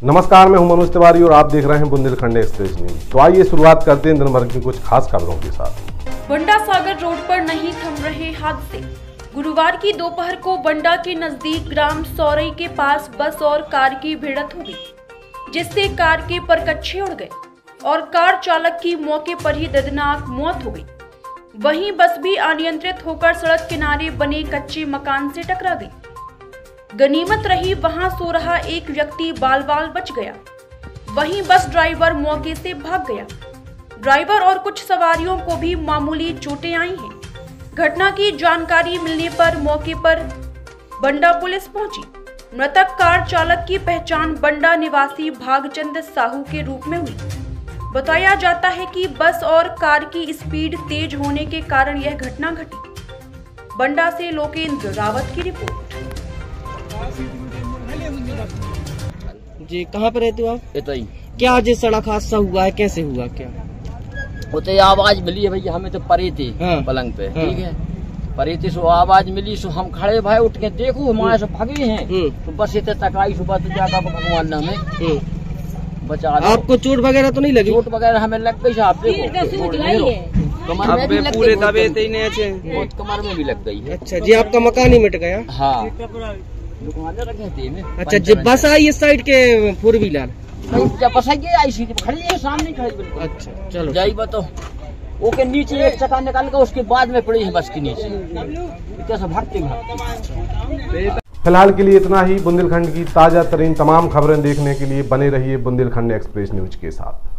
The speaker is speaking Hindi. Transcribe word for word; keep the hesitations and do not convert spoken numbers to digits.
नमस्कार, मैं हूं मनोज तिवारी और आप देख रहे हैं बुंदेलखंड एक्सप्रेस न्यूज। तो आइए शुरुआत करते हैं दिन भर की कुछ खास खबरों के साथ। बंडा सागर रोड पर नहीं थम रहे हादसे। गुरुवार की दोपहर को बंडा के नजदीक ग्राम सौरई के पास बस और कार की भिड़ंत हो गई, जिससे कार के परकच्चे उड़ गए और कार चालक की मौके पर ही दर्दनाक मौत हो गई। वहीं बस भी अनियंत्रित होकर सड़क किनारे बने कच्चे मकान से टकरा गई। गनीमत रही वहां सो रहा एक व्यक्ति बाल बाल बच गया। वहीं बस ड्राइवर मौके से भाग गया। ड्राइवर और कुछ सवारियों को भी मामूली चोटें आई हैं। घटना की जानकारी मिलने पर मौके पर बंडा पुलिस पहुंची। मृतक कार चालक की पहचान बंडा निवासी भागचंद साहू के रूप में हुई। बताया जाता है कि बस और कार की स्पीड तेज होने के कारण यह घटना घटी। बंडा से लोकेंद्र रावत की रिपोर्ट। जी, कहाँ पे रहते हो आप? इतना ही। क्या आज सड़क हादसा हुआ है, कैसे हुआ? क्या होते आवाज मिली है भैया, हमें तो परे थे हाँ। पलंग पे, हाँ। ठीक है, परे थे, सो आवाज मिली, सो हम खड़े भाई उठ के देखो हमारे से भागे हैं, तो बस इतने तकाई सुबह तो जाकर भगवान ने हमें बचा। आपको चोट वगैरह तो नहीं लगी? चोट वगैरह हमें लग गई साहब, देखो कमर में भी लग गई, बहुत कमर में भी लग गई है। अच्छा जी, आपका मकान ही मिट गया? हाँ, दुकान रखे थे में। अच्छा, जब बस आई इस साइड के फोर व्हीलर जब बस आई आई सी खड़ी है सामने खड़ी बिल्कुल। अच्छा चलो, जाई बताओ, ओके नीचे एक चक्का निकाल के उसके बाद में पड़ी है बस के नीचे, कैसे भागते भागते। फिलहाल के लिए इतना ही। बुंदेलखंड की ताजा तरीन तमाम खबरें देखने के लिए बने रहिए बुंदेलखंड एक्सप्रेस न्यूज के साथ।